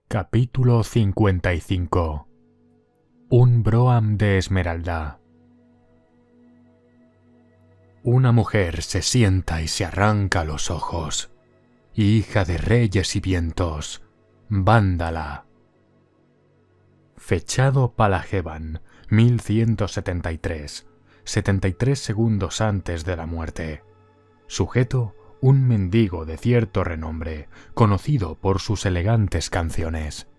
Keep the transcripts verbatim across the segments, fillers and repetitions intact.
Capítulo cincuenta y cinco. Un Broam de Esmeralda. Una mujer se sienta y se arranca los ojos. Hija de reyes y vientos, vándala. Fechado Palajevan, mil ciento setenta y tres, setenta y tres segundos antes de la muerte. Sujeto, un mendigo de cierto renombre, conocido por sus elegantes canciones.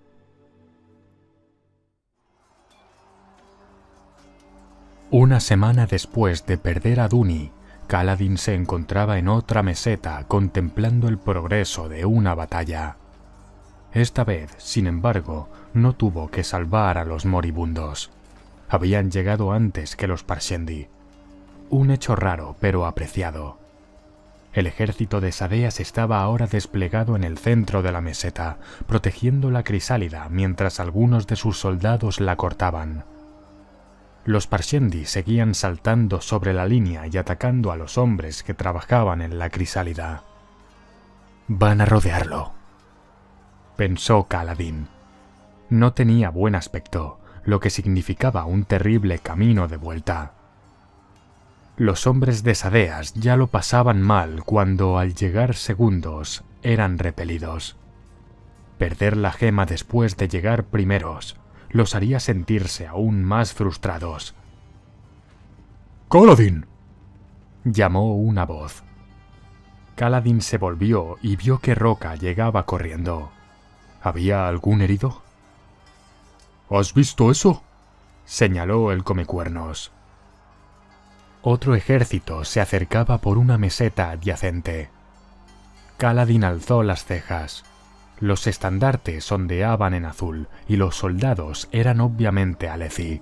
Una semana después de perder a Duni, Kaladin se encontraba en otra meseta contemplando el progreso de una batalla. Esta vez, sin embargo, no tuvo que salvar a los moribundos. Habían llegado antes que los Parshendi. Un hecho raro pero apreciado. El ejército de Sadeas estaba ahora desplegado en el centro de la meseta, protegiendo la crisálida mientras algunos de sus soldados la cortaban. Los Parshendi seguían saltando sobre la línea y atacando a los hombres que trabajaban en la crisálida. «Van a rodearlo», pensó Kaladin. No tenía buen aspecto, lo que significaba un terrible camino de vuelta. Los hombres de Sadeas ya lo pasaban mal cuando, al llegar segundos, eran repelidos. Perder la gema después de llegar primeros los haría sentirse aún más frustrados. «¡Kaladin!», llamó una voz. Kaladin se volvió y vio que Roca llegaba corriendo. ¿Había algún herido? «¿Has visto eso?», señaló el Comecuernos. Otro ejército se acercaba por una meseta adyacente. Kaladin alzó las cejas. Los estandartes ondeaban en azul y los soldados eran obviamente Alethi.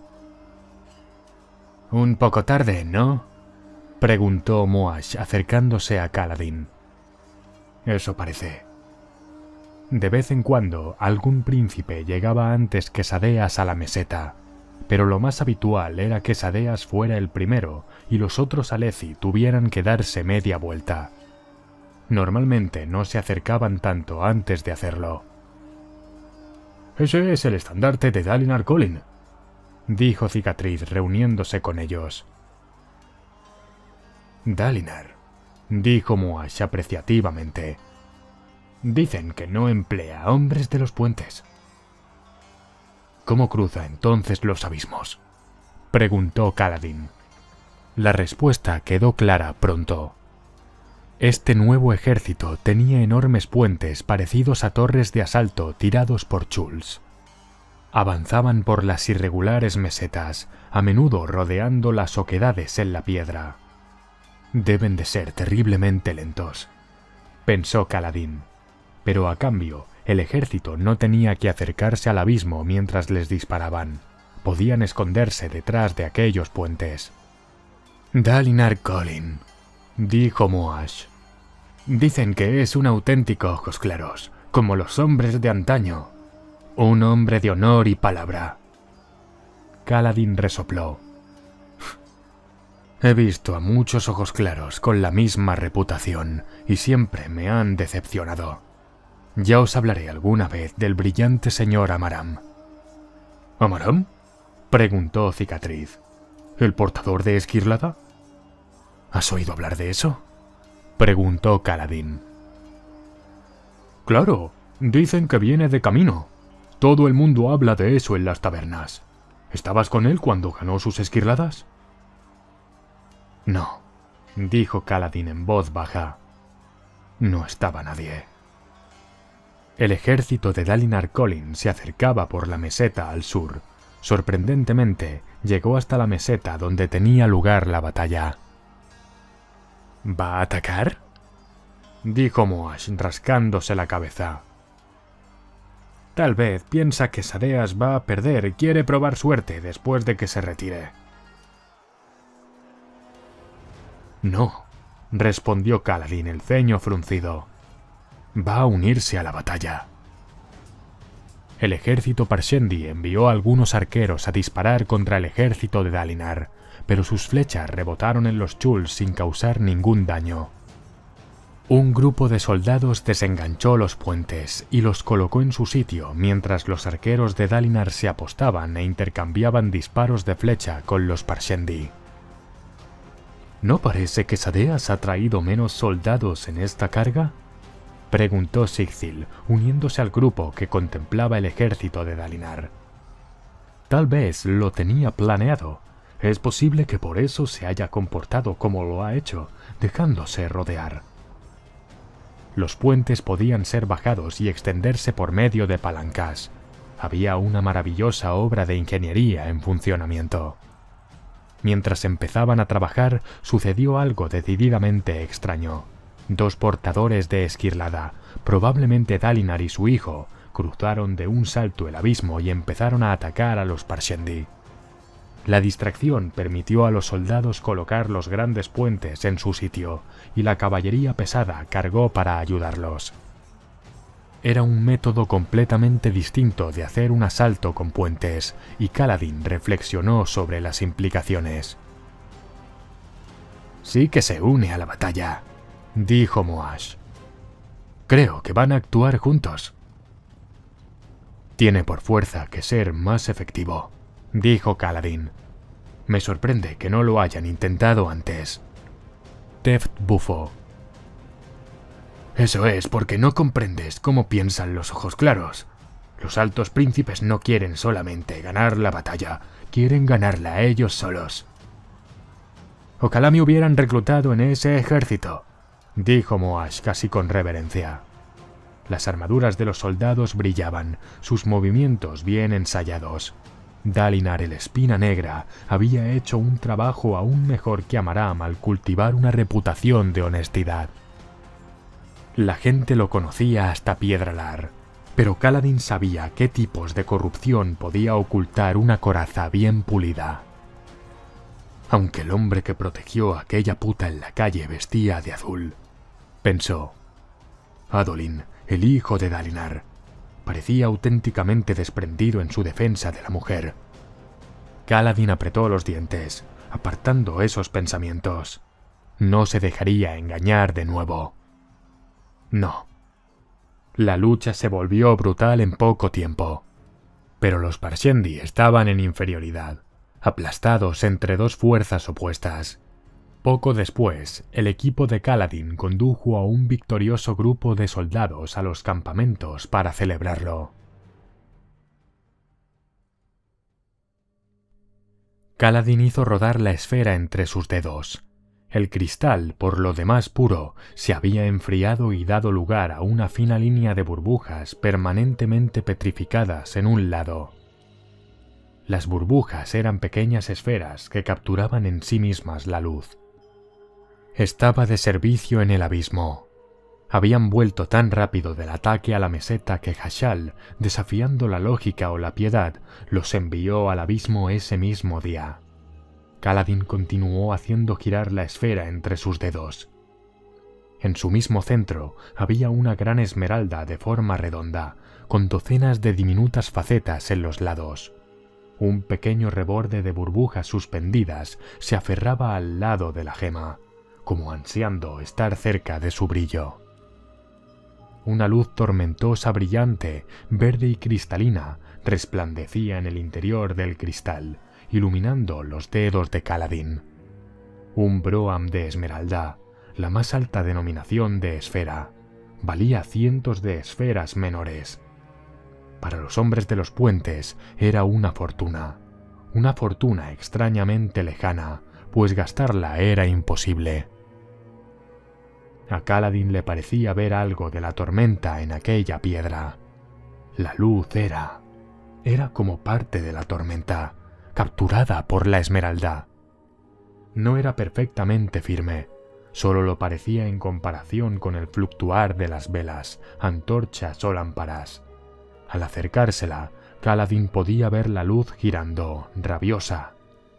«Un poco tarde, ¿no?», preguntó Moash acercándose a Kaladin. «Eso parece». De vez en cuando algún príncipe llegaba antes que Sadeas a la meseta, pero lo más habitual era que Sadeas fuera el primero y los otros Alethi tuvieran que darse media vuelta. Normalmente no se acercaban tanto antes de hacerlo. «Ese es el estandarte de Dalinar Kholin», dijo Cicatriz reuniéndose con ellos. «Dalinar», dijo Moash apreciativamente. «Dicen que no emplea hombres de los puentes». «¿Cómo cruza entonces los abismos?», preguntó Kaladin. La respuesta quedó clara pronto. Este nuevo ejército tenía enormes puentes parecidos a torres de asalto tirados por chuls. Avanzaban por las irregulares mesetas, a menudo rodeando las oquedades en la piedra. «Deben de ser terriblemente lentos», pensó Kaladin, pero a cambio el ejército no tenía que acercarse al abismo mientras les disparaban. Podían esconderse detrás de aquellos puentes. «Dalinar Kholin», dijo Moash. «Dicen que es un auténtico ojos claros, como los hombres de antaño. Un hombre de honor y palabra». Kaladin resopló. «He visto a muchos ojos claros con la misma reputación y siempre me han decepcionado. Ya os hablaré alguna vez del brillante señor Amaram». «¿Amaram?», preguntó Cicatriz. «¿El portador de Esquirlada?». «¿Has oído hablar de eso?», preguntó Kaladin. «Claro, dicen que viene de camino. Todo el mundo habla de eso en las tabernas. ¿Estabas con él cuando ganó sus esquirladas?». «No», dijo Kaladin en voz baja. «No estaba nadie». El ejército de Dalinar Kholin se acercaba por la meseta al sur. Sorprendentemente, llegó hasta la meseta donde tenía lugar la batalla. «¿Va a atacar?», dijo Moash rascándose la cabeza. «Tal vez piensa que Sadeas va a perder y quiere probar suerte después de que se retire». «No», respondió Kaladin, el ceño fruncido. «Va a unirse a la batalla». El ejército Parshendi envió a algunos arqueros a disparar contra el ejército de Dalinar, pero sus flechas rebotaron en los chuls sin causar ningún daño. Un grupo de soldados desenganchó los puentes y los colocó en su sitio mientras los arqueros de Dalinar se apostaban e intercambiaban disparos de flecha con los Parshendi. ¿No parece que Sadeas ha traído menos soldados en esta carga?, preguntó Sigil, uniéndose al grupo que contemplaba el ejército de Dalinar. Tal vez lo tenía planeado. Es posible que por eso se haya comportado como lo ha hecho, dejándose rodear. Los puentes podían ser bajados y extenderse por medio de palancas. Había una maravillosa obra de ingeniería en funcionamiento. Mientras empezaban a trabajar, sucedió algo decididamente extraño. Dos portadores de esquirlada, probablemente Dalinar y su hijo, cruzaron de un salto el abismo y empezaron a atacar a los Parshendi. La distracción permitió a los soldados colocar los grandes puentes en su sitio, y la caballería pesada cargó para ayudarlos. Era un método completamente distinto de hacer un asalto con puentes, y Kaladin reflexionó sobre las implicaciones. «Sí que se une a la batalla», dijo Moash. «Creo que van a actuar juntos». «Tiene por fuerza que ser más efectivo», dijo Kaladin. «Me sorprende que no lo hayan intentado antes». Teft bufó. «Eso es porque no comprendes cómo piensan los ojos claros. Los altos príncipes no quieren solamente ganar la batalla, quieren ganarla ellos solos». «Ojalá me hubieran reclutado en ese ejército», dijo Moash casi con reverencia. Las armaduras de los soldados brillaban, sus movimientos bien ensayados. Dalinar el Espina Negra había hecho un trabajo aún mejor que Amaram al cultivar una reputación de honestidad. La gente lo conocía hasta Piedralar, pero Kaladin sabía qué tipos de corrupción podía ocultar una coraza bien pulida. Aunque el hombre que protegió a aquella puta en la calle vestía de azul, pensó. Adolin, el hijo de Dalinar, parecía auténticamente desprendido en su defensa de la mujer. Kaladin apretó los dientes, apartando esos pensamientos. No se dejaría engañar de nuevo. No. La lucha se volvió brutal en poco tiempo. Pero los Parshendi estaban en inferioridad, aplastados entre dos fuerzas opuestas. Poco después, el equipo de Kaladin condujo a un victorioso grupo de soldados a los campamentos para celebrarlo. Kaladin hizo rodar la esfera entre sus dedos. El cristal, por lo demás puro, se había enfriado y dado lugar a una fina línea de burbujas permanentemente petrificadas en un lado. Las burbujas eran pequeñas esferas que capturaban en sí mismas la luz. Estaba de servicio en el abismo. Habían vuelto tan rápido del ataque a la meseta que Hashal, desafiando la lógica o la piedad, los envió al abismo ese mismo día. Kaladin continuó haciendo girar la esfera entre sus dedos. En su mismo centro había una gran esmeralda de forma redonda, con docenas de diminutas facetas en los lados. Un pequeño reborde de burbujas suspendidas se aferraba al lado de la gema, como ansiando estar cerca de su brillo. Una luz tormentosa brillante, verde y cristalina, resplandecía en el interior del cristal, iluminando los dedos de Kaladin. Un broam de esmeralda, la más alta denominación de esfera, valía cientos de esferas menores. Para los hombres de los puentes era una fortuna, una fortuna extrañamente lejana, pues gastarla era imposible. A Kaladin le parecía ver algo de la tormenta en aquella piedra. La luz era... era como parte de la tormenta, capturada por la esmeralda. No era perfectamente firme, solo lo parecía en comparación con el fluctuar de las velas, antorchas o lámparas. Al acercársela, Kaladin podía ver la luz girando, rabiosa.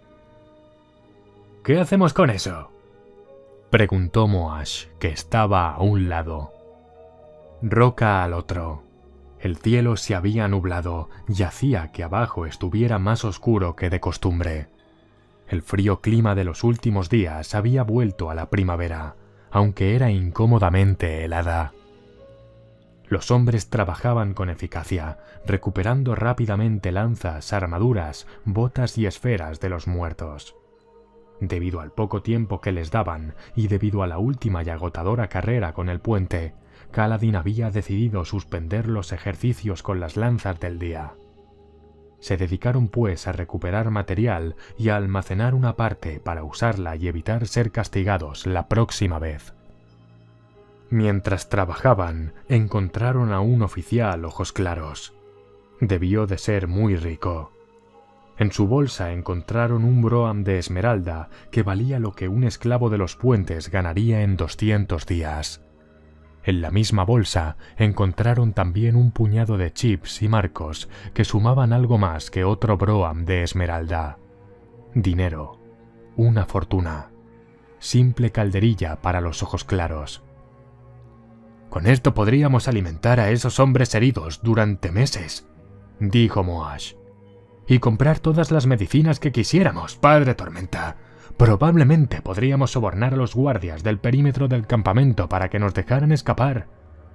«¿Qué hacemos con eso?», preguntó Moash, que estaba a un lado. Roca al otro. El cielo se había nublado y hacía que abajo estuviera más oscuro que de costumbre. El frío clima de los últimos días había vuelto a la primavera, aunque era incómodamente helada. Los hombres trabajaban con eficacia, recuperando rápidamente lanzas, armaduras, botas y esferas de los muertos. Debido al poco tiempo que les daban y debido a la última y agotadora carrera con el puente, Kaladin había decidido suspender los ejercicios con las lanzas del día. Se dedicaron pues a recuperar material y a almacenar una parte para usarla y evitar ser castigados la próxima vez. Mientras trabajaban, encontraron a un oficial ojos claros. Debió de ser muy rico. En su bolsa encontraron un broam de esmeralda que valía lo que un esclavo de los puentes ganaría en doscientos días. En la misma bolsa encontraron también un puñado de chips y marcos que sumaban algo más que otro broam de esmeralda. Dinero. Una fortuna. Simple calderilla para los ojos claros. «Con esto podríamos alimentar a esos hombres heridos durante meses», dijo Moash. «Y comprar todas las medicinas que quisiéramos, Padre Tormenta. Probablemente podríamos sobornar a los guardias del perímetro del campamento para que nos dejaran escapar».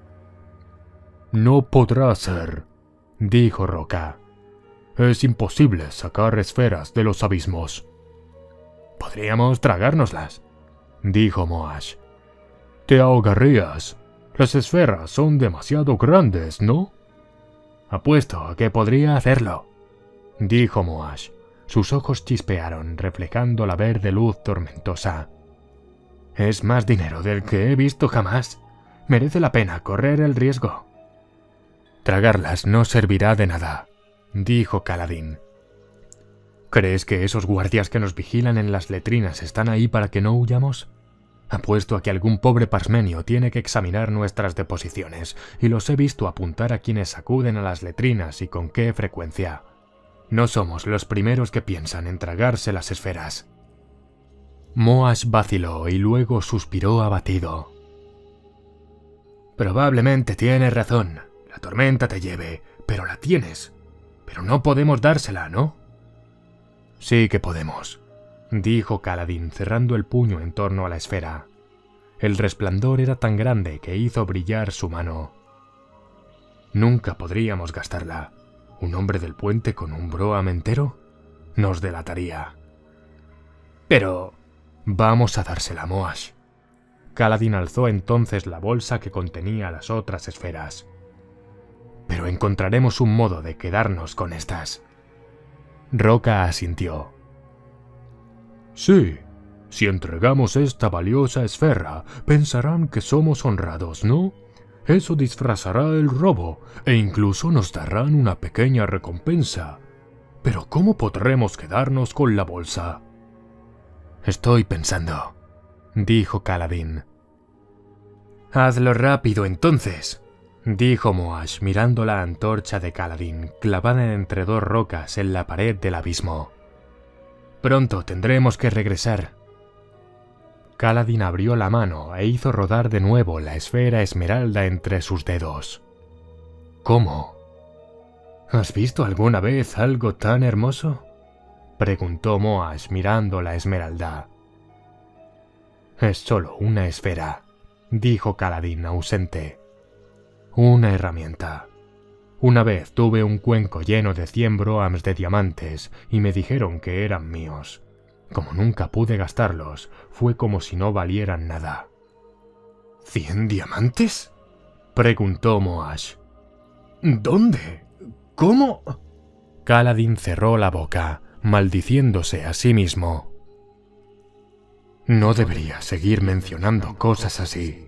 «No podrá ser», dijo Roca. «Es imposible sacar esferas de los abismos». «Podríamos tragárnoslas», dijo Moash. «Te ahogarías. Las esferas son demasiado grandes, ¿no?» «Apuesto a que podría hacerlo», dijo Moash. Sus ojos chispearon, reflejando la verde luz tormentosa. «Es más dinero del que he visto jamás. Merece la pena correr el riesgo». «Tragarlas no servirá de nada», dijo Kaladin. «¿Crees que esos guardias que nos vigilan en las letrinas están ahí para que no huyamos? Apuesto a que algún pobre parsmenio tiene que examinar nuestras deposiciones, y los he visto apuntar a quienes acuden a las letrinas y con qué frecuencia. No somos los primeros que piensan en tragarse las esferas». Moash vaciló y luego suspiró abatido. «Probablemente tienes razón. La tormenta te lleve, pero la tienes. Pero no podemos dársela, ¿no?» «Sí que podemos», dijo Kaladin cerrando el puño en torno a la esfera. El resplandor era tan grande que hizo brillar su mano. «Nunca podríamos gastarla. ¿Un hombre del puente con un broam entero? Nos delataría». «Pero...» «Vamos a dársela, Moash». Kaladin alzó entonces la bolsa que contenía las otras esferas. «Pero encontraremos un modo de quedarnos con estas». Roca asintió. «Sí, si entregamos esta valiosa esfera, pensarán que somos honrados, ¿no? Eso disfrazará el robo, e incluso nos darán una pequeña recompensa. Pero ¿cómo podremos quedarnos con la bolsa?» «Estoy pensando», dijo Kaladin. «Hazlo rápido, entonces», dijo Moash mirando la antorcha de Kaladin clavada entre dos rocas en la pared del abismo. «Pronto tendremos que regresar». Kaladin abrió la mano e hizo rodar de nuevo la esfera esmeralda entre sus dedos. «¿Cómo? ¿Has visto alguna vez algo tan hermoso?», preguntó Moash mirando la esmeralda. «Es solo una esfera», dijo Kaladin ausente. «Una herramienta. Una vez tuve un cuenco lleno de cien broams de diamantes y me dijeron que eran míos. Como nunca pude gastarlos, fue como si no valieran nada». «¿Cien diamantes?», preguntó Moash. «¿Dónde? ¿Cómo?» Kaladin cerró la boca, maldiciéndose a sí mismo. «No debería seguir mencionando cosas así».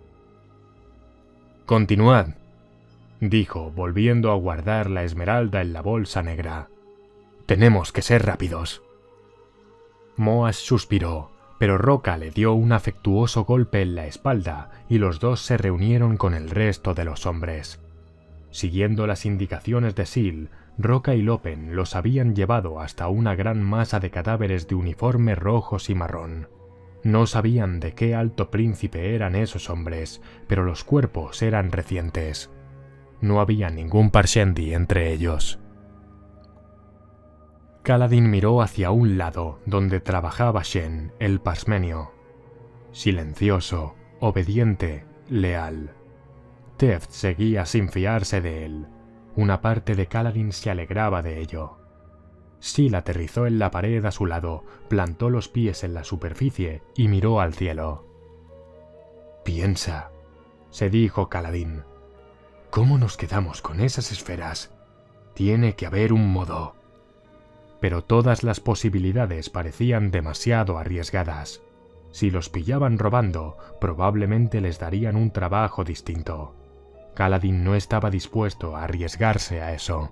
«Continuad», dijo, volviendo a guardar la esmeralda en la bolsa negra. «Tenemos que ser rápidos». Moash suspiró, pero Roca le dio un afectuoso golpe en la espalda y los dos se reunieron con el resto de los hombres. Siguiendo las indicaciones de Sil, Roca y Lopen los habían llevado hasta una gran masa de cadáveres de uniforme rojos y marrón. No sabían de qué alto príncipe eran esos hombres, pero los cuerpos eran recientes. No había ningún Parshendi entre ellos. Kaladin miró hacia un lado, donde trabajaba Shen, el parsmenio. Silencioso, obediente, leal. Teft seguía sin fiarse de él. Una parte de Kaladin se alegraba de ello. Syl aterrizó en la pared a su lado, plantó los pies en la superficie y miró al cielo. «Piensa», se dijo Kaladin. «¿Cómo nos quedamos con esas esferas? Tiene que haber un modo». Pero todas las posibilidades parecían demasiado arriesgadas. Si los pillaban robando, probablemente les darían un trabajo distinto. Kaladin no estaba dispuesto a arriesgarse a eso.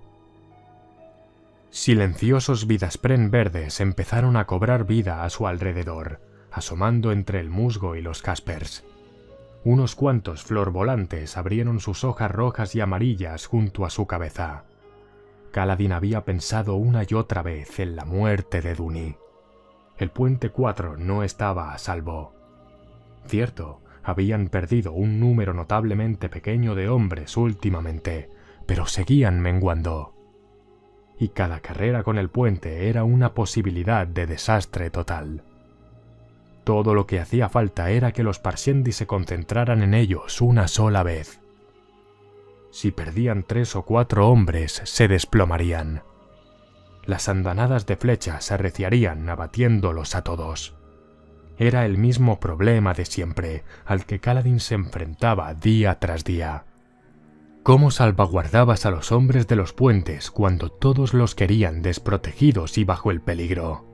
Silenciosos vidaspren verdes empezaron a cobrar vida a su alrededor, asomando entre el musgo y los caspers. Unos cuantos florvolantes abrieron sus hojas rojas y amarillas junto a su cabeza. Kaladin había pensado una y otra vez en la muerte de Duny. El puente cuatro no estaba a salvo. Cierto, habían perdido un número notablemente pequeño de hombres últimamente, pero seguían menguando. Y cada carrera con el puente era una posibilidad de desastre total. Todo lo que hacía falta era que los Parshendi se concentraran en ellos una sola vez. Si perdían tres o cuatro hombres, se desplomarían. Las andanadas de flechas se arreciarían abatiéndolos a todos. Era el mismo problema de siempre, al que Kaladin se enfrentaba día tras día. ¿Cómo salvaguardabas a los hombres de los puentes cuando todos los querían desprotegidos y bajo el peligro?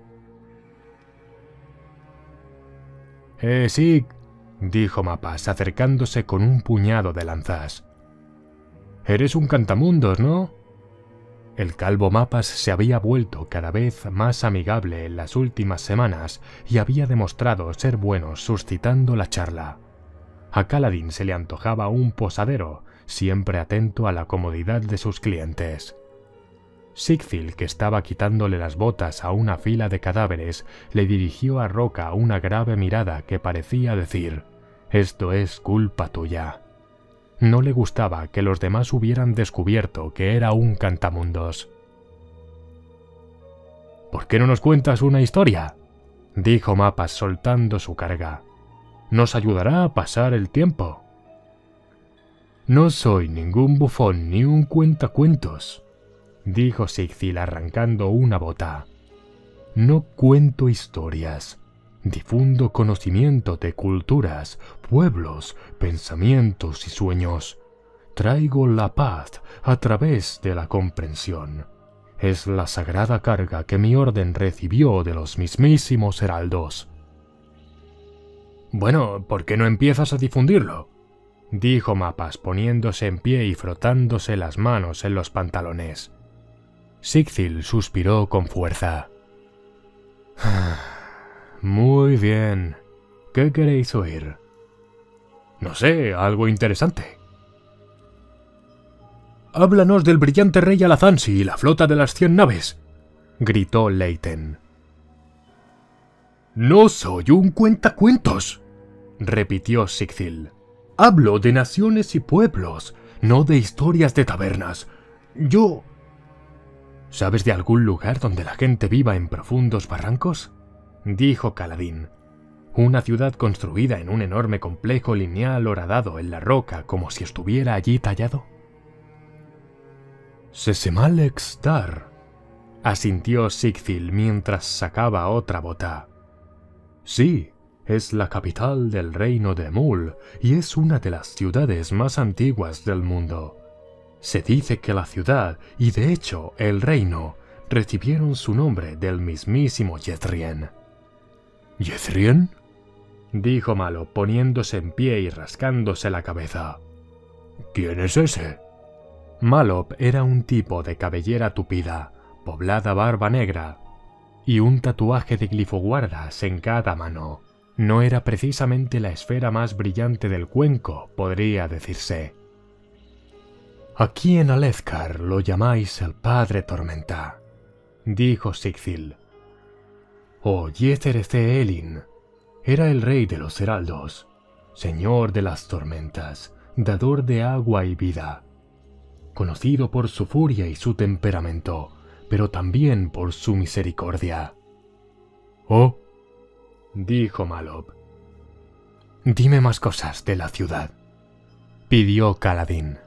«Eh, sí», dijo Mapas, acercándose con un puñado de lanzas. «Eres un cantamundos, ¿no?» El calvo Mapas se había vuelto cada vez más amigable en las últimas semanas y había demostrado ser bueno suscitando la charla. A Kaladin se le antojaba un posadero, siempre atento a la comodidad de sus clientes. Sigthill, que estaba quitándole las botas a una fila de cadáveres, le dirigió a Roca una grave mirada que parecía decir: «Esto es culpa tuya». No le gustaba que los demás hubieran descubierto que era un cantamundos. «¿Por qué no nos cuentas una historia?», dijo Mapas soltando su carga. «Nos ayudará a pasar el tiempo». «No soy ningún bufón ni un cuentacuentos», dijo Sigthill arrancando una bota. «No cuento historias. Difundo conocimiento de culturas, pueblos, pensamientos y sueños. Traigo la paz a través de la comprensión. Es la sagrada carga que mi orden recibió de los mismísimos heraldos». «Bueno, ¿por qué no empiezas a difundirlo?», dijo Mapas poniéndose en pie y frotándose las manos en los pantalones. Sigthill suspiró con fuerza. «Muy bien. ¿Qué queréis oír?» «No sé, algo interesante». «Háblanos del brillante rey Alazansi y la flota de las cien naves», gritó Leiten. «No soy un cuentacuentos», repitió Sigthill. «Hablo de naciones y pueblos, no de historias de tabernas. Yo...» «¿Sabes de algún lugar donde la gente viva en profundos barrancos?», dijo Kaladin. «Una ciudad construida en un enorme complejo lineal horadado en la roca como si estuviera allí tallado». «Sesemalek Star», asintió Sigthill mientras sacaba otra bota. «Sí, es la capital del reino de Mul y es una de las ciudades más antiguas del mundo. Se dice que la ciudad, y de hecho el reino, recibieron su nombre del mismísimo Yethrien». «¿Yethrien?», dijo Malo, poniéndose en pie y rascándose la cabeza. «¿Quién es ese?». Malop era un tipo de cabellera tupida, poblada barba negra y un tatuaje de glifoguardas en cada mano. No era precisamente la esfera más brillante del cuenco, podría decirse. «Aquí en Alethkar lo llamáis el Padre Tormenta», dijo Sigthill. «O Yether-ce Elin. Era el rey de los heraldos, señor de las tormentas, dador de agua y vida. Conocido por su furia y su temperamento, pero también por su misericordia». «Oh», dijo Malop. Dime más cosas de la ciudad, pidió Kaladin.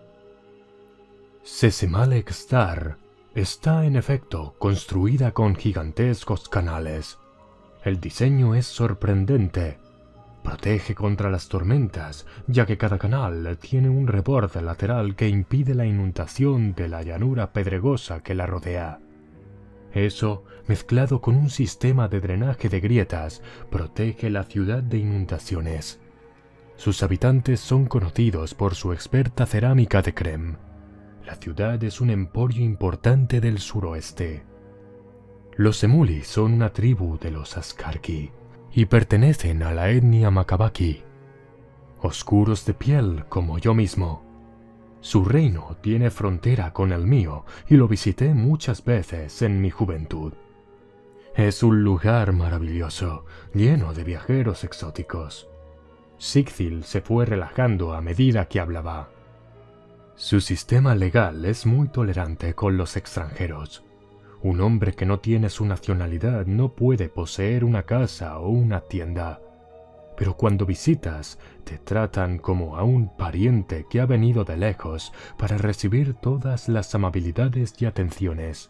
Sesemalek Star está en efecto construida con gigantescos canales. El diseño es sorprendente. Protege contra las tormentas, ya que cada canal tiene un reborde lateral que impide la inundación de la llanura pedregosa que la rodea. Eso, mezclado con un sistema de drenaje de grietas, protege la ciudad de inundaciones. Sus habitantes son conocidos por su experta cerámica de creme. La ciudad es un emporio importante del suroeste. Los Semuli son una tribu de los Askarki y pertenecen a la etnia Makabaki, oscuros de piel como yo mismo. Su reino tiene frontera con el mío y lo visité muchas veces en mi juventud. Es un lugar maravilloso, lleno de viajeros exóticos. Sigthil se fue relajando a medida que hablaba. Su sistema legal es muy tolerante con los extranjeros. Un hombre que no tiene su nacionalidad no puede poseer una casa o una tienda. Pero cuando visitas, te tratan como a un pariente que ha venido de lejos para recibir todas las amabilidades y atenciones.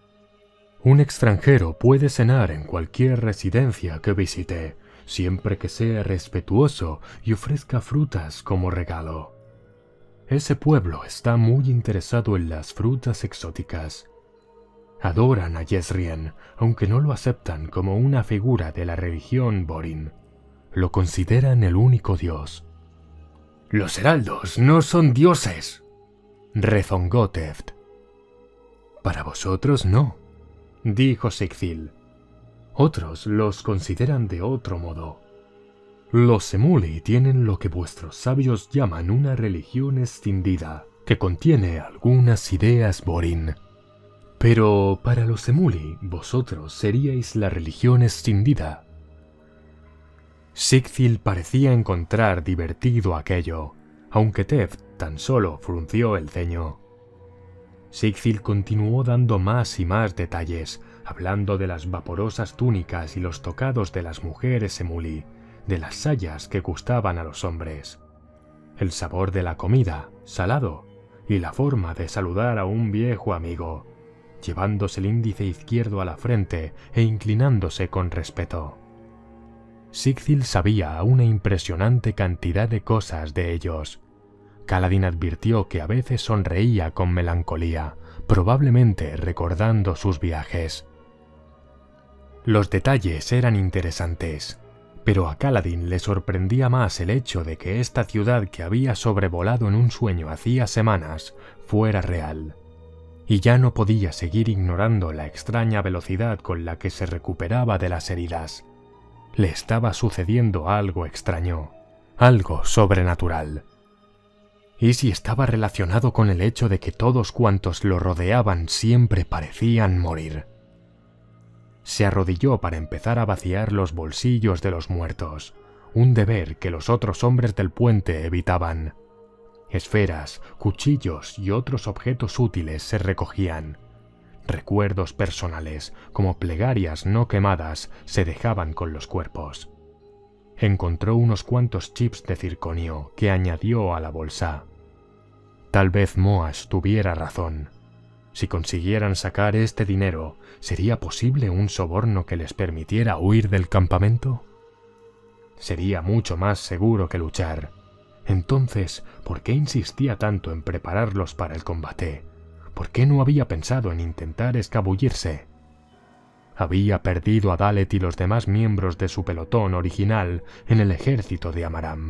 Un extranjero puede cenar en cualquier residencia que visite, siempre que sea respetuoso y ofrezca frutas como regalo. Ese pueblo está muy interesado en las frutas exóticas. Adoran a Jezrien, aunque no lo aceptan como una figura de la religión Borin. Lo consideran el único dios. «Los heraldos no son dioses», rezongó Teft. «Para vosotros no», dijo Sigthil. «Otros los consideran de otro modo. Los Semuli tienen lo que vuestros sabios llaman una religión escindida, que contiene algunas ideas Borin. Pero para los Semuli, vosotros seríais la religión escindida». Sigthil parecía encontrar divertido aquello, aunque Teft tan solo frunció el ceño. Sigthil continuó dando más y más detalles, hablando de las vaporosas túnicas y los tocados de las mujeres Semuli, de las sayas que gustaban a los hombres, el sabor de la comida, salado, y la forma de saludar a un viejo amigo, llevándose el índice izquierdo a la frente e inclinándose con respeto. Sigthil sabía una impresionante cantidad de cosas de ellos. Kaladin advirtió que a veces sonreía con melancolía, probablemente recordando sus viajes. Los detalles eran interesantes, pero a Kaladin le sorprendía más el hecho de que esta ciudad que había sobrevolado en un sueño hacía semanas fuera real. Y ya no podía seguir ignorando la extraña velocidad con la que se recuperaba de las heridas. Le estaba sucediendo algo extraño, algo sobrenatural. ¿Y si estaba relacionado con el hecho de que todos cuantos lo rodeaban siempre parecían morir? Se arrodilló para empezar a vaciar los bolsillos de los muertos, un deber que los otros hombres del puente evitaban. Esferas, cuchillos y otros objetos útiles se recogían. Recuerdos personales, como plegarias no quemadas, se dejaban con los cuerpos. Encontró unos cuantos chips de circonio que añadió a la bolsa. Tal vez Moash tuviera razón. Si consiguieran sacar este dinero, ¿sería posible un soborno que les permitiera huir del campamento? Sería mucho más seguro que luchar. Entonces, ¿por qué insistía tanto en prepararlos para el combate? ¿Por qué no había pensado en intentar escabullirse? Había perdido a Dalet y los demás miembros de su pelotón original en el ejército de Amaram.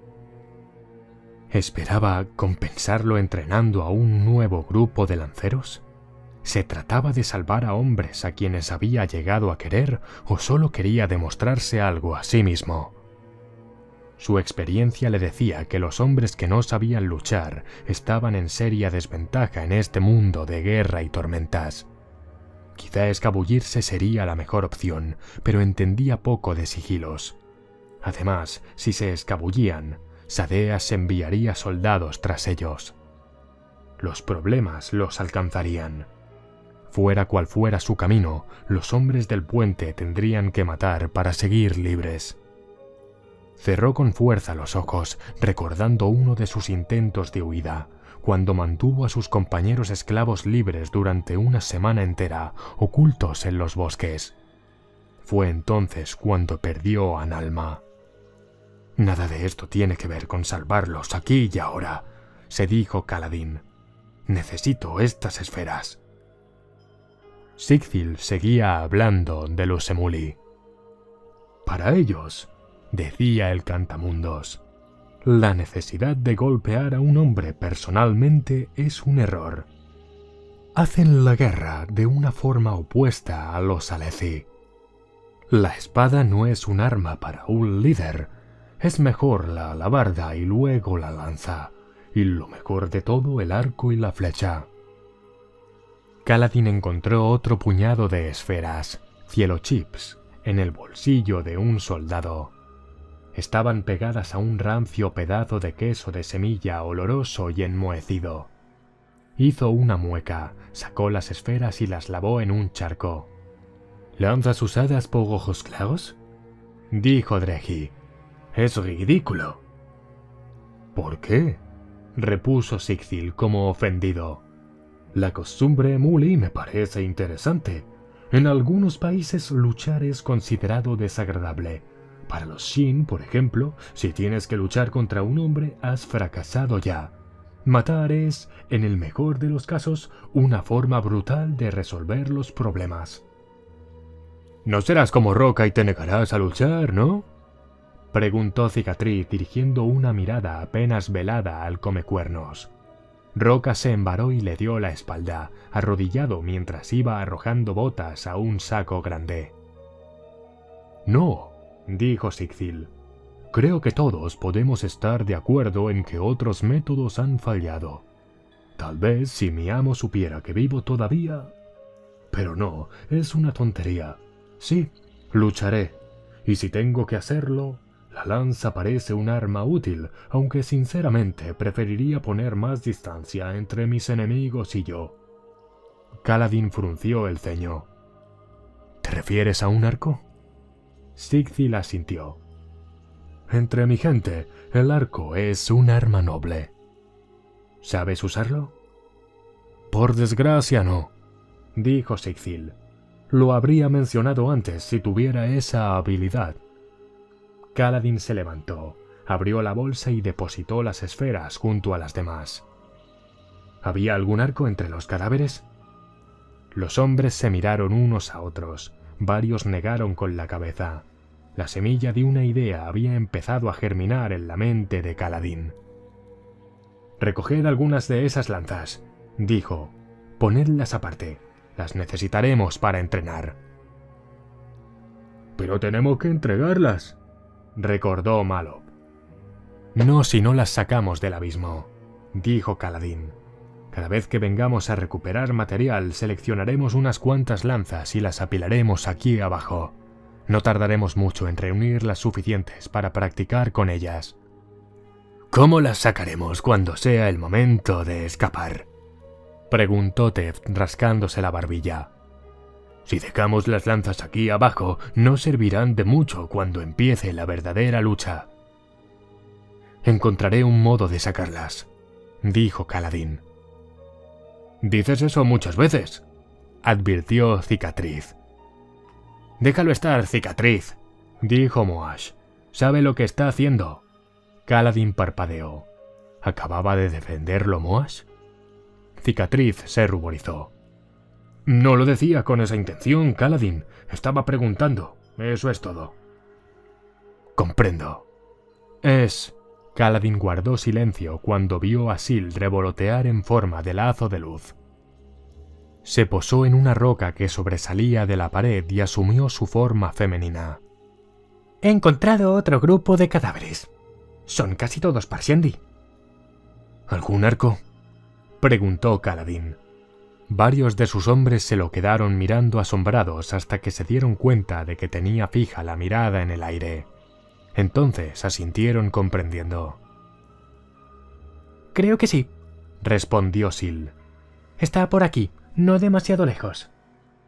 ¿Esperaba compensarlo entrenando a un nuevo grupo de lanceros? ¿Se trataba de salvar a hombres a quienes había llegado a querer o solo quería demostrarse algo a sí mismo? Su experiencia le decía que los hombres que no sabían luchar estaban en seria desventaja en este mundo de guerra y tormentas. Quizá escabullirse sería la mejor opción, pero entendía poco de sigilos. Además, si se escabullían, Sadeas enviaría soldados tras ellos. Los problemas los alcanzarían. Fuera cual fuera su camino, los hombres del puente tendrían que matar para seguir libres. Cerró con fuerza los ojos, recordando uno de sus intentos de huida, cuando mantuvo a sus compañeros esclavos libres durante una semana entera, ocultos en los bosques. Fue entonces cuando perdió a Nalma. «Nada de esto tiene que ver con salvarlos aquí y ahora», se dijo Kaladin. «Necesito estas esferas». Sigthill seguía hablando de los Emuli. «Para ellos», decía el Cantamundos, «la necesidad de golpear a un hombre personalmente es un error. Hacen la guerra de una forma opuesta a los Alethi. La espada no es un arma para un líder, es mejor la alabarda y luego la lanza, y lo mejor de todo el arco y la flecha». Kaladin encontró otro puñado de esferas, cielochips, en el bolsillo de un soldado. Estaban pegadas a un rancio pedazo de queso de semilla oloroso y enmohecido. Hizo una mueca, sacó las esferas y las lavó en un charco. «¿Lanzas usadas por ojos claros?», dijo Dreji. «Es ridículo». «¿Por qué?», repuso Sigthill como ofendido. «La costumbre Emuli me parece interesante. En algunos países luchar es considerado desagradable. Para los Shin, por ejemplo, si tienes que luchar contra un hombre, has fracasado ya. Matar es, en el mejor de los casos, una forma brutal de resolver los problemas». «No serás como Roca y te negarás a luchar, ¿no?», preguntó Cicatriz dirigiendo una mirada apenas velada al Comecuernos. Roca se embaró y le dio la espalda, arrodillado mientras iba arrojando botas a un saco grande. «No», dijo Sigthill. «Creo que todos podemos estar de acuerdo en que otros métodos han fallado. Tal vez si mi amo supiera que vivo todavía... Pero no, es una tontería. Sí, lucharé. Y si tengo que hacerlo... La lanza parece un arma útil, aunque sinceramente preferiría poner más distancia entre mis enemigos y yo». Kaladin frunció el ceño. «¿Te refieres a un arco?». Sigthill asintió. «Entre mi gente, el arco es un arma noble». «¿Sabes usarlo?». «Por desgracia no», dijo Sigthill. «Lo habría mencionado antes si tuviera esa habilidad». Kaladin se levantó, abrió la bolsa y depositó las esferas junto a las demás. ¿Había algún arco entre los cadáveres? Los hombres se miraron unos a otros. Varios negaron con la cabeza. La semilla de una idea había empezado a germinar en la mente de Kaladin. «Recoged algunas de esas lanzas», dijo. «Ponedlas aparte. Las necesitaremos para entrenar». «Pero tenemos que entregarlas», recordó Malop. «No si no las sacamos del abismo», dijo Kaladin. «Cada vez que vengamos a recuperar material, seleccionaremos unas cuantas lanzas y las apilaremos aquí abajo. No tardaremos mucho en reunir las suficientes para practicar con ellas». «¿Cómo las sacaremos cuando sea el momento de escapar?», preguntó Teft rascándose la barbilla. «Si dejamos las lanzas aquí abajo, no servirán de mucho cuando empiece la verdadera lucha». «Encontraré un modo de sacarlas», dijo Kaladin. «Dices eso muchas veces», advirtió Cicatriz. «Déjalo estar, Cicatriz», dijo Moash. «Sabe lo que está haciendo». Kaladin parpadeó. ¿Acababa de defenderlo Moash? Cicatriz se ruborizó. «No lo decía con esa intención, Kaladin. Estaba preguntando. Eso es todo». «Comprendo. Es...» Kaladin guardó silencio cuando vio a Syl revolotear en forma de lazo de luz. Se posó en una roca que sobresalía de la pared y asumió su forma femenina. «He encontrado otro grupo de cadáveres. Son casi todos Parshendi». «¿Algún arco?», preguntó Kaladin. Varios de sus hombres se lo quedaron mirando asombrados hasta que se dieron cuenta de que tenía fija la mirada en el aire. Entonces asintieron comprendiendo. «Creo que sí», respondió Syl. «Está por aquí, no demasiado lejos».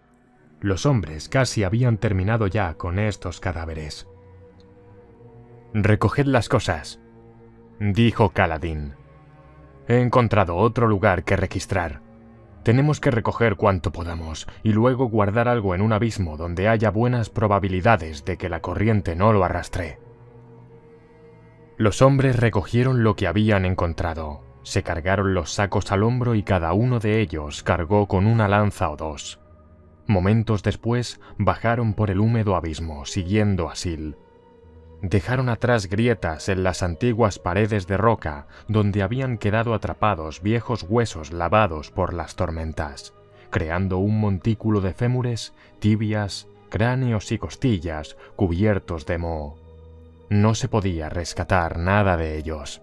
Los hombres casi habían terminado ya con estos cadáveres. «Recoged las cosas», dijo Kaladin. «He encontrado otro lugar que registrar. Tenemos que recoger cuanto podamos y luego guardar algo en un abismo donde haya buenas probabilidades de que la corriente no lo arrastre». Los hombres recogieron lo que habían encontrado, se cargaron los sacos al hombro y cada uno de ellos cargó con una lanza o dos. Momentos después bajaron por el húmedo abismo, siguiendo a Sil. Dejaron atrás grietas en las antiguas paredes de roca donde habían quedado atrapados viejos huesos lavados por las tormentas, creando un montículo de fémures, tibias, cráneos y costillas cubiertos de moho. No se podía rescatar nada de ellos.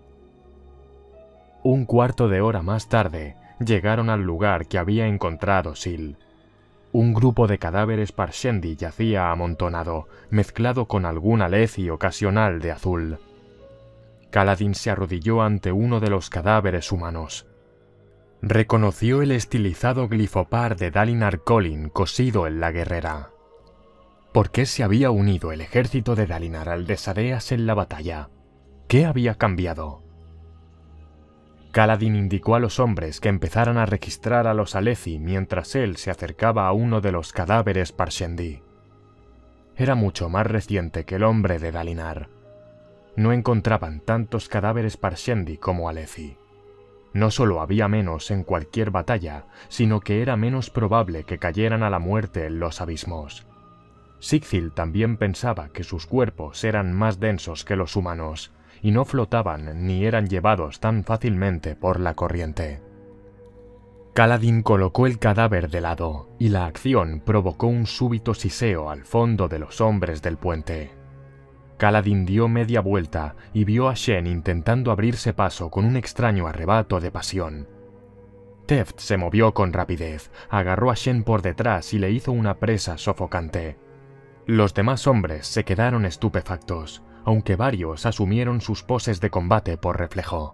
Un cuarto de hora más tarde llegaron al lugar que había encontrado Sil. Un grupo de cadáveres Parshendi yacía amontonado, mezclado con algún alezi ocasional de azul. Kaladin se arrodilló ante uno de los cadáveres humanos. Reconoció el estilizado glifopar de Dalinar Kholin cosido en la guerrera. ¿Por qué se había unido el ejército de Dalinar al de Sadeas en la batalla? ¿Qué había cambiado? Kaladin indicó a los hombres que empezaran a registrar a los alezi mientras él se acercaba a uno de los cadáveres Parshendi. Era mucho más reciente que el hombre de Dalinar. No encontraban tantos cadáveres Parshendi como alezi. No solo había menos en cualquier batalla, sino que era menos probable que cayeran a la muerte en los abismos. Sigthill también pensaba que sus cuerpos eran más densos que los humanos, y no flotaban ni eran llevados tan fácilmente por la corriente. Kaladin colocó el cadáver de lado, y la acción provocó un súbito siseo al fondo de los hombres del puente. Kaladin dio media vuelta y vio a Shen intentando abrirse paso con un extraño arrebato de pasión. Teft se movió con rapidez, agarró a Shen por detrás y le hizo una presa sofocante. Los demás hombres se quedaron estupefactos, aunque varios asumieron sus poses de combate por reflejo.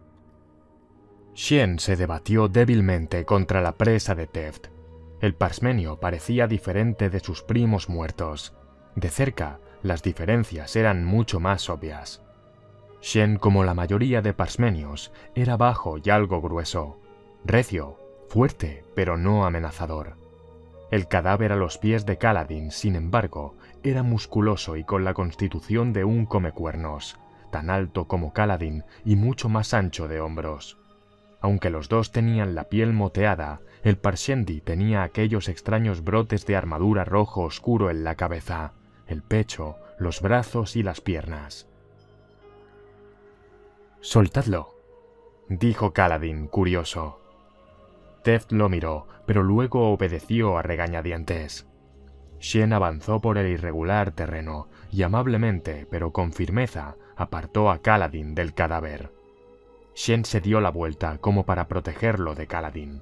Shen se debatió débilmente contra la presa de Teft. El parsmenio parecía diferente de sus primos muertos. De cerca, las diferencias eran mucho más obvias. Shen, como la mayoría de parsmenios, era bajo y algo grueso, recio, fuerte, pero no amenazador. El cadáver a los pies de Kaladin, sin embargo, era musculoso y con la constitución de un comecuernos, tan alto como Kaladin y mucho más ancho de hombros. Aunque los dos tenían la piel moteada, el Parshendi tenía aquellos extraños brotes de armadura rojo oscuro en la cabeza, el pecho, los brazos y las piernas. «Soltadlo», dijo Kaladin, curioso. Teft lo miró, pero luego obedeció a regañadientes. Shen avanzó por el irregular terreno y amablemente, pero con firmeza, apartó a Kaladin del cadáver. Shen se dio la vuelta como para protegerlo de Kaladin.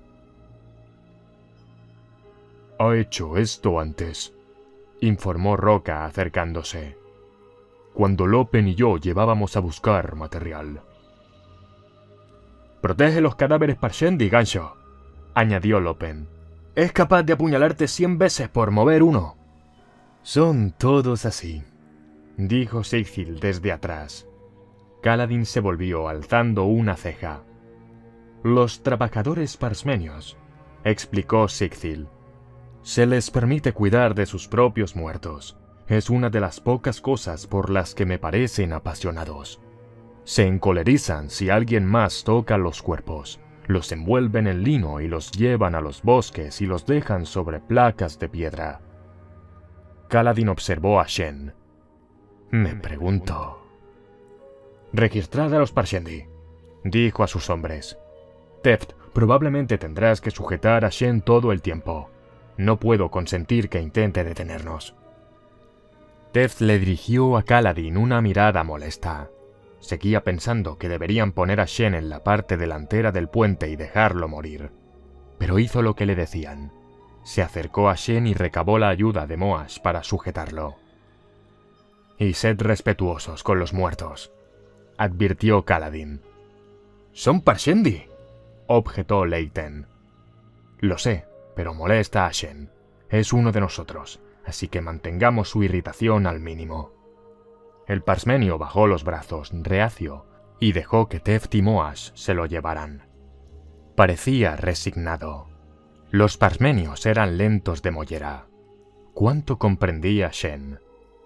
«Ha hecho esto antes», informó Roca acercándose, «cuando Lopen y yo llevábamos a buscar material». «Protege los cadáveres Parshendi, Gansho», añadió Lopen. «Es capaz de apuñalarte cien veces por mover uno». «Son todos así», dijo Sigthill desde atrás. Kaladin se volvió alzando una ceja. «Los trabajadores parsmenios», explicó Sigthill, «se les permite cuidar de sus propios muertos. Es una de las pocas cosas por las que me parecen apasionados. Se encolerizan si alguien más toca los cuerpos. Los envuelven en lino y los llevan a los bosques y los dejan sobre placas de piedra». Kaladin observó a Shen. «Me pregunto...» «Registrad a los Parshendi», dijo a sus hombres. «Teft, probablemente tendrás que sujetar a Shen todo el tiempo. No puedo consentir que intente detenernos». Teft le dirigió a Kaladin una mirada molesta. Seguía pensando que deberían poner a Shen en la parte delantera del puente y dejarlo morir. Pero hizo lo que le decían. Se acercó a Shen y recabó la ayuda de Moash para sujetarlo. «Y sed respetuosos con los muertos», advirtió Kaladin. «Son Parshendi», objetó Leiten. «Lo sé, pero molesta a Shen. Es uno de nosotros, así que mantengamos su irritación al mínimo». El parsmenio bajó los brazos, reacio, y dejó que Teft y Moash se lo llevaran. Parecía resignado. Los parsmenios eran lentos de mollera. ¿Cuánto comprendía Shen?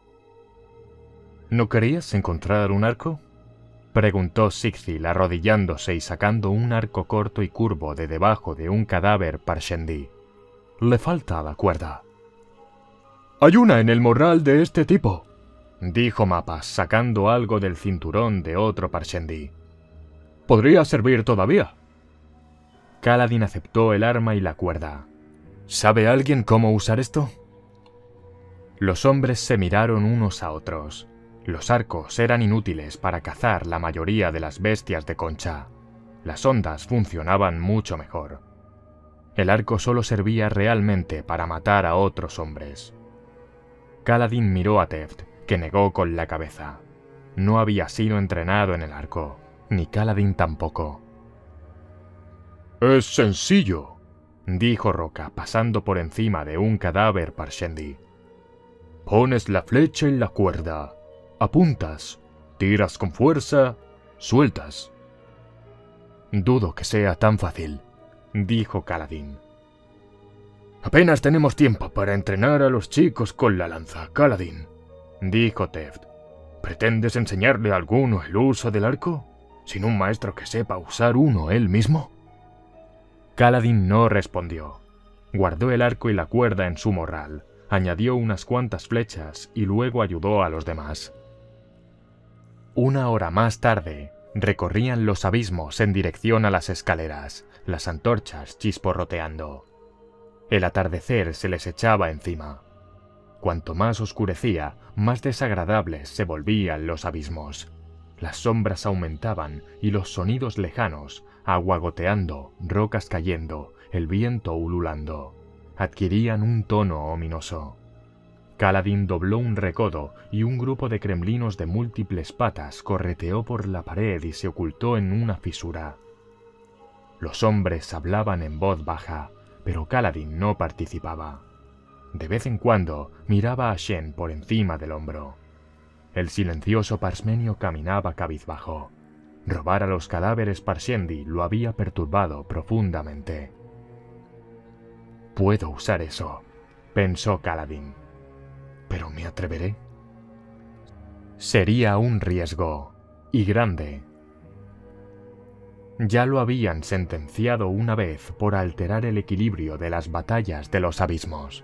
¿No querías encontrar un arco?, preguntó Sigthil arrodillándose y sacando un arco corto y curvo de debajo de un cadáver parshendi. Le falta la cuerda. «Hay una en el morral de este tipo», dijo Mappas sacando algo del cinturón de otro parshendi. «Podría servir todavía». Kaladin aceptó el arma y la cuerda. «¿Sabe alguien cómo usar esto?». Los hombres se miraron unos a otros. Los arcos eran inútiles para cazar la mayoría de las bestias de concha. Las ondas funcionaban mucho mejor. El arco solo servía realmente para matar a otros hombres. Kaladin miró a Teft, que negó con la cabeza. No había sido entrenado en el arco, ni Kaladin tampoco. «Es sencillo», dijo Roca, pasando por encima de un cadáver parshendi. «Pones la flecha en la cuerda, apuntas, tiras con fuerza, sueltas». «Dudo que sea tan fácil», dijo Kaladin. «Apenas tenemos tiempo para entrenar a los chicos con la lanza, Kaladin», dijo Teft. «¿Pretendes enseñarle a alguno el uso del arco, sin un maestro que sepa usar uno él mismo?» Kaladin no respondió. Guardó el arco y la cuerda en su morral, añadió unas cuantas flechas y luego ayudó a los demás. Una hora más tarde, recorrían los abismos en dirección a las escaleras, las antorchas chisporroteando. El atardecer se les echaba encima. Cuanto más oscurecía, más desagradables se volvían los abismos. Las sombras aumentaban y los sonidos lejanos, agua goteando, rocas cayendo, el viento ululando, adquirían un tono ominoso. Kaladin dobló un recodo y un grupo de kremlinos de múltiples patas correteó por la pared y se ocultó en una fisura. Los hombres hablaban en voz baja, pero Kaladin no participaba. De vez en cuando miraba a Shen por encima del hombro. El silencioso parsmenio caminaba cabizbajo. Robar a los cadáveres parshendi lo había perturbado profundamente. «Puedo usar eso», pensó Kaladin. «¿Pero me atreveré?» Sería un riesgo, y grande. Ya lo habían sentenciado una vez por alterar el equilibrio de las batallas de los abismos.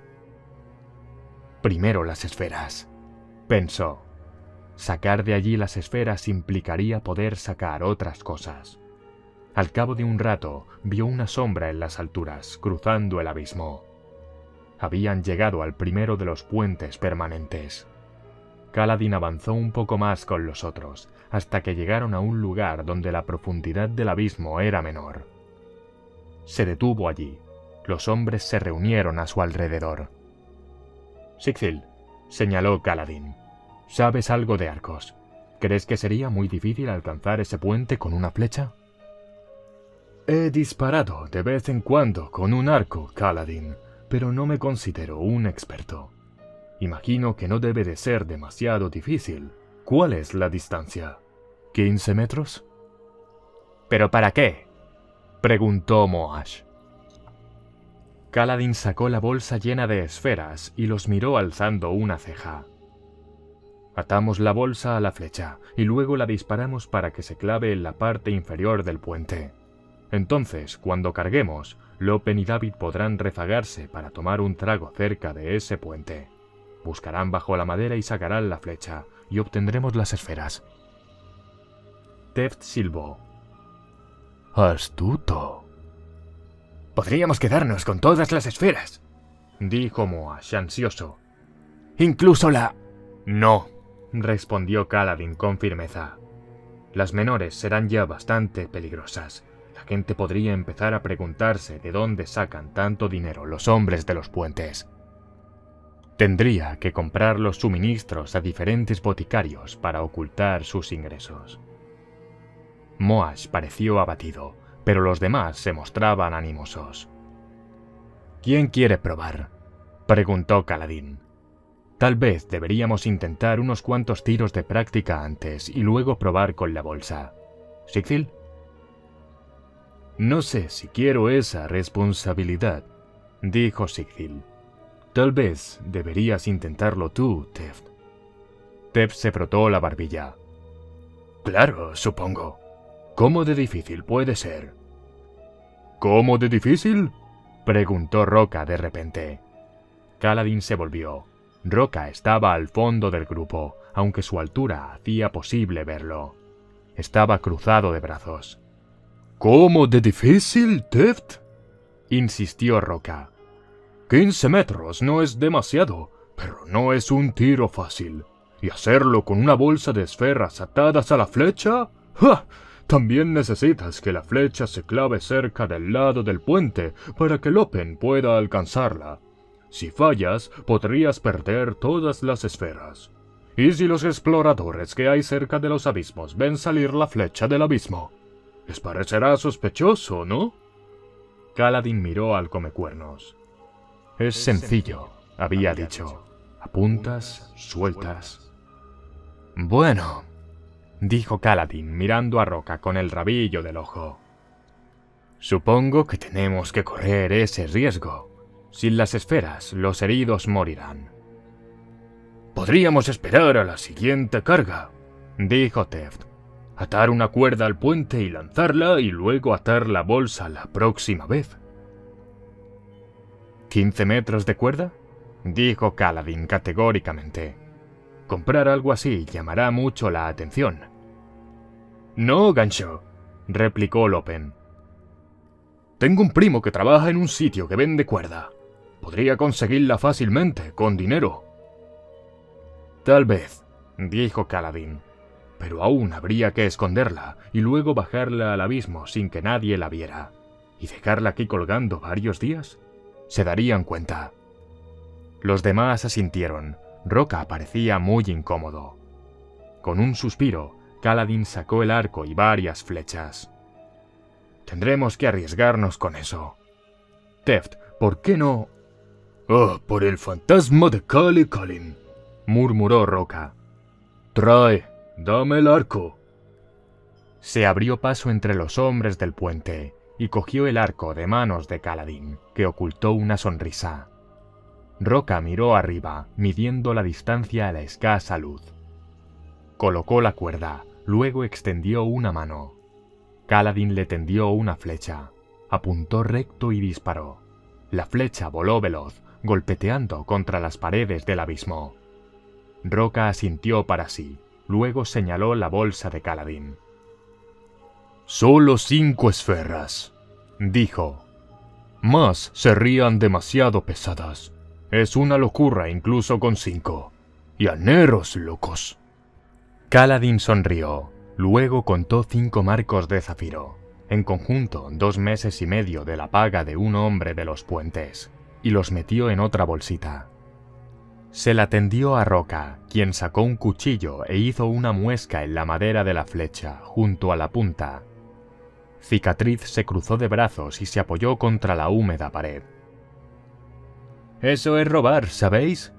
«Primero las esferas», pensó. Sacar de allí las esferas implicaría poder sacar otras cosas. Al cabo de un rato, vio una sombra en las alturas, cruzando el abismo. Habían llegado al primero de los puentes permanentes. Kaladin avanzó un poco más con los otros, hasta que llegaron a un lugar donde la profundidad del abismo era menor. Se detuvo allí. Los hombres se reunieron a su alrededor. «Sigthil», señaló Kaladin, «¿sabes algo de arcos? ¿Crees que sería muy difícil alcanzar ese puente con una flecha?» «He disparado de vez en cuando con un arco, Kaladin, pero no me considero un experto. Imagino que no debe de ser demasiado difícil. ¿Cuál es la distancia? ¿quince metros? ¿Pero para qué?», preguntó Moash. Kaladin sacó la bolsa llena de esferas y los miró alzando una ceja. «Atamos la bolsa a la flecha y luego la disparamos para que se clave en la parte inferior del puente. Entonces, cuando carguemos, Lopen y David podrán rezagarse para tomar un trago cerca de ese puente. Buscarán bajo la madera y sacarán la flecha, y obtendremos las esferas». Teft silbó. «Astuto». «Podríamos quedarnos con todas las esferas», dijo Moash ansioso. «Incluso la...» «No», respondió Kaladin con firmeza. «Las menores serán ya bastante peligrosas. La gente podría empezar a preguntarse de dónde sacan tanto dinero los hombres de los puentes. Tendría que comprar los suministros a diferentes boticarios para ocultar sus ingresos». Moash pareció abatido, pero los demás se mostraban animosos. «¿Quién quiere probar?», preguntó Kaladin. Tal vez deberíamos intentar unos cuantos tiros de práctica antes y luego probar con la bolsa. ¿Sigil? No sé si quiero esa responsabilidad, dijo Sigil. Tal vez deberías intentarlo tú, Teft. Teft se frotó la barbilla. Claro, supongo. ¿Cómo de difícil puede ser? ¿Cómo de difícil?, preguntó Roca de repente. Kaladin se volvió. Roca estaba al fondo del grupo, aunque su altura hacía posible verlo. Estaba cruzado de brazos. ¿Cómo de difícil, Teft?, insistió Roca. Quince metros no es demasiado, pero no es un tiro fácil. ¿Y hacerlo con una bolsa de esferas atadas a la flecha? ¡Ja! También necesitas que la flecha se clave cerca del lado del puente para que Lopen pueda alcanzarla. Si fallas, podrías perder todas las esferas. ¿Y si los exploradores que hay cerca de los abismos ven salir la flecha del abismo? Les parecerá sospechoso, ¿no? Kaladin miró al Comecuernos. Es sencillo, había dicho. Apuntas, sueltas. Bueno, dijo Kaladin mirando a Roca con el rabillo del ojo. Supongo que tenemos que correr ese riesgo. Sin las esferas, los heridos morirán. Podríamos esperar a la siguiente carga, dijo Teft. Atar una cuerda al puente y lanzarla y luego atar la bolsa la próxima vez. ¿Quince metros de cuerda?, dijo Kaladin categóricamente. Comprar algo así llamará mucho la atención. No, gancho, replicó Lopen. Tengo un primo que trabaja en un sitio que vende cuerda. Podría conseguirla fácilmente, con dinero. Tal vez, dijo Kaladin, pero aún habría que esconderla y luego bajarla al abismo sin que nadie la viera. ¿Y dejarla aquí colgando varios días? Se darían cuenta. Los demás asintieron. Roca parecía muy incómodo. Con un suspiro, Kaladin sacó el arco y varias flechas. Tendremos que arriesgarnos con eso. Teft, ¿por qué no? Oh, por el fantasma de Cali Kalin, murmuró Roca. Trae, dame el arco. Se abrió paso entre los hombres del puente y cogió el arco de manos de Kaladin, que ocultó una sonrisa. Roca miró arriba, midiendo la distancia a la escasa luz. Colocó la cuerda, luego extendió una mano. Kaladin le tendió una flecha. Apuntó recto y disparó. La flecha voló veloz, golpeteando contra las paredes del abismo. Roca asintió para sí, luego señaló la bolsa de Kaladin. «Solo cinco esferas», dijo. «Más serían demasiado pesadas. Es una locura incluso con cinco. Llaneros locos». Kaladin sonrió, luego contó cinco marcos de zafiro, en conjunto dos meses y medio de la paga de un hombre de los puentes, y los metió en otra bolsita. Se la tendió a Roca, quien sacó un cuchillo e hizo una muesca en la madera de la flecha, junto a la punta. Cicatriz se cruzó de brazos y se apoyó contra la húmeda pared. «Eso es robar, ¿sabéis?»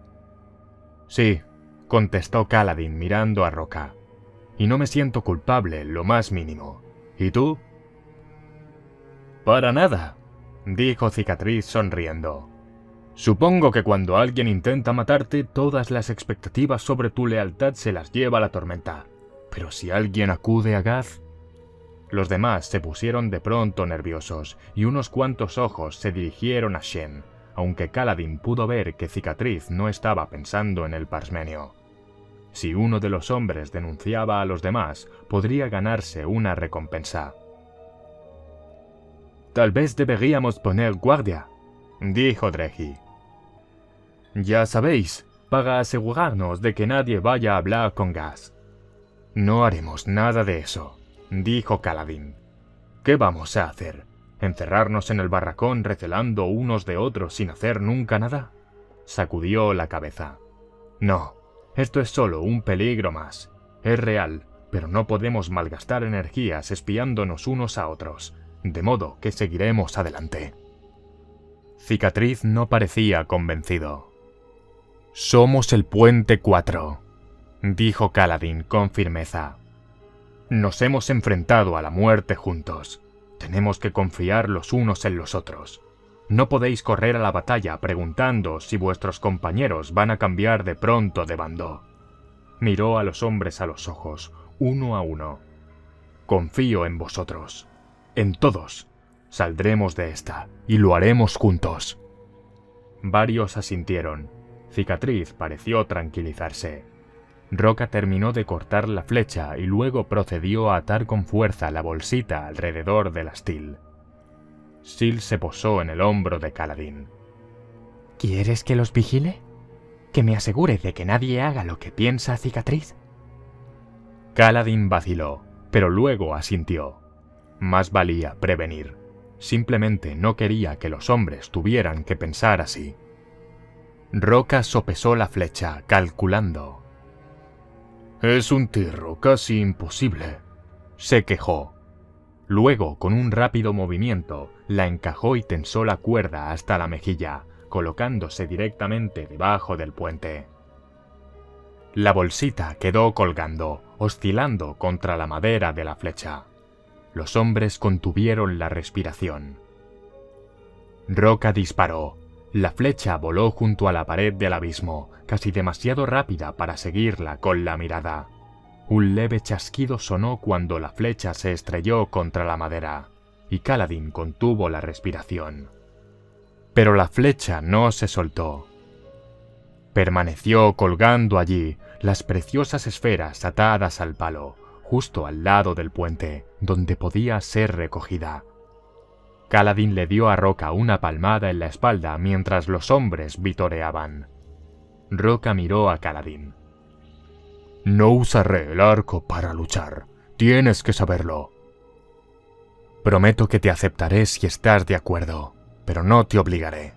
«Sí», contestó Kaladin mirando a Roca. «Y no me siento culpable en lo más mínimo. ¿Y tú?» «Para nada», dijo Cicatriz sonriendo. «Supongo que cuando alguien intenta matarte, todas las expectativas sobre tu lealtad se las lleva la tormenta. Pero si alguien acude a Gaz...» Los demás se pusieron de pronto nerviosos y unos cuantos ojos se dirigieron a Shen, aunque Kaladin pudo ver que Cicatriz no estaba pensando en el Parsmenio. Si uno de los hombres denunciaba a los demás, podría ganarse una recompensa. «Tal vez deberíamos poner guardia», dijo Dreji. «Ya sabéis, para asegurarnos de que nadie vaya a hablar con Gaz». «No haremos nada de eso», dijo Kaladin. «¿Qué vamos a hacer? ¿Encerrarnos en el barracón recelando unos de otros sin hacer nunca nada?» Sacudió la cabeza. «No, esto es solo un peligro más. Es real, pero no podemos malgastar energías espiándonos unos a otros, de modo que seguiremos adelante». Cicatriz no parecía convencido. Somos el Puente cuatro, dijo Kaladin con firmeza. Nos hemos enfrentado a la muerte juntos. Tenemos que confiar los unos en los otros. No podéis correr a la batalla preguntando si vuestros compañeros van a cambiar de pronto de bando. Miró a los hombres a los ojos, uno a uno. Confío en vosotros. En todos. Saldremos de esta, y lo haremos juntos. Varios asintieron. Cicatriz pareció tranquilizarse. Roca terminó de cortar la flecha y luego procedió a atar con fuerza la bolsita alrededor del astil. Sil se posó en el hombro de Kaladin. ¿Quieres que los vigile? ¿Que me asegure de que nadie haga lo que piensa Cicatriz? Kaladin vaciló, pero luego asintió. Más valía prevenir. Simplemente no quería que los hombres tuvieran que pensar así. Roca sopesó la flecha, calculando. Es un tiro casi imposible, se quejó. Luego, con un rápido movimiento, la encajó y tensó la cuerda hasta la mejilla, colocándose directamente debajo del puente. La bolsita quedó colgando, oscilando contra la madera de la flecha. Los hombres contuvieron la respiración. Roca disparó. La flecha voló junto a la pared del abismo, casi demasiado rápida para seguirla con la mirada. Un leve chasquido sonó cuando la flecha se estrelló contra la madera, y Kaladin contuvo la respiración. Pero la flecha no se soltó. Permaneció colgando allí, las preciosas esferas atadas al palo, justo al lado del puente, donde podía ser recogida. Kaladin le dio a Roca una palmada en la espalda mientras los hombres vitoreaban. Roca miró a Kaladin. No usaré el arco para luchar. Tienes que saberlo. Prometo que te aceptaré si estás de acuerdo, pero no te obligaré.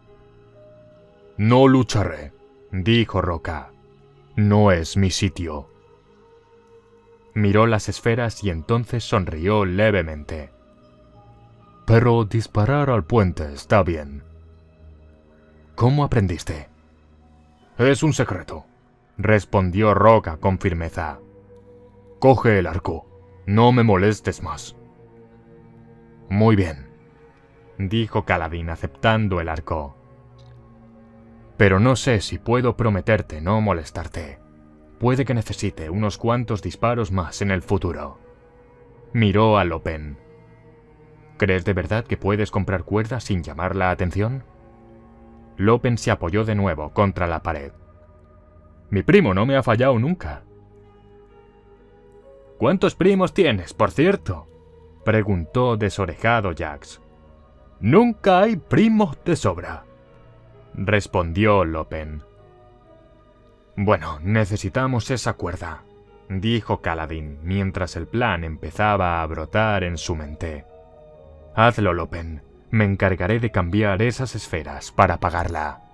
No lucharé, dijo Roca. No es mi sitio. Miró las esferas y entonces sonrió levemente. Pero disparar al puente está bien. ¿Cómo aprendiste? Es un secreto, respondió Roca con firmeza. Coge el arco. No me molestes más. Muy bien, dijo Kaladin aceptando el arco. Pero no sé si puedo prometerte no molestarte. Puede que necesite unos cuantos disparos más en el futuro. Miró a Lopen. ¿Crees de verdad que puedes comprar cuerda sin llamar la atención? Lopen se apoyó de nuevo contra la pared. Mi primo no me ha fallado nunca. ¿Cuántos primos tienes, por cierto?, preguntó desorejado Jax. Nunca hay primos de sobra, respondió Lopen. Bueno, necesitamos esa cuerda, dijo Kaladin mientras el plan empezaba a brotar en su mente. Hazlo, Lopen. Me encargaré de cambiar esas esferas para pagarla.